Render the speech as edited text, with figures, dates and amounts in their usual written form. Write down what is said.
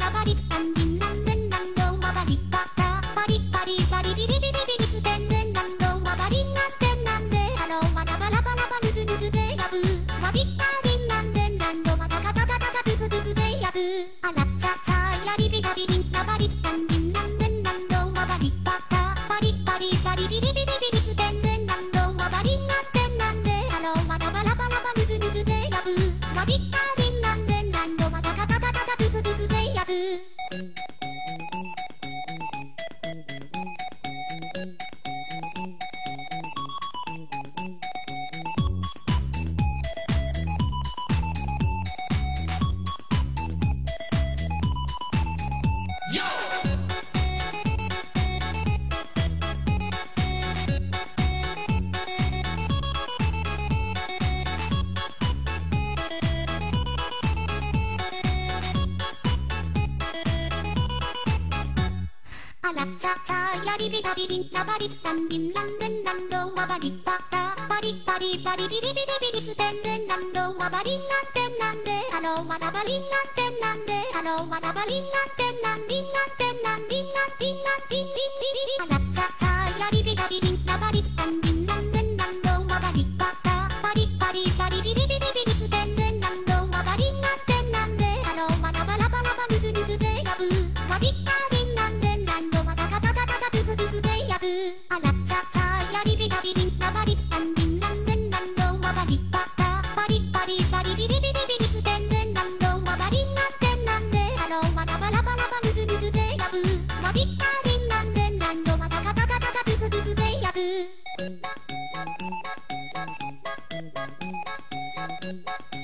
なバリツタンビンランデンランドンはバリッバタバリバリバリビリビリビリステンデンランドンはバリンガンテンなんでハローはラバラバラバルズルズでやぶワビッカーディンランデンランドはタカタタタタトゥトゥトゥトゥでやぶあらっちゃちゃいラリビガビリンラバリツタンビンランデンランドンはバリッバタバリバリバリビリビリビリステンデンランドンはバリンガンテンなんでハローはラバラバラバルズルズでやぶワビッカーディンランデンランドはタカタタタタトゥトゥトゥトゥでやぶあらっちゃちゃやりびたびりんラバリツタンビンランデンランドはバリバタバリバリバリビリビリビリステンデンランドはバリンガンテンなんでハローはラバリンガンテンなんでハローはラバリンガンテンなんリンガンテンなんリンガンティンガンティンリンリリリあらっちゃちゃやりびたびりんラバリツタンビンランデンランドはバリバタバリバリバリビリビリビリステンデンランドはバリンガンテンなんでハローはラバラバラバルズルズでやぶワビッカーディンランデンランドはタカタタタタトゥトゥトゥトゥでやぶあらっちゃちゃやりびたびりんラバリツタンビンランデンランドはバリバタバリバリバリビリビリビリステンデンランドはバリンガンテンなんでハローはラバラバラバルズルズでやぶワビッカーディンランデンランドはタカタタタタトゥトゥトゥトゥでやぶ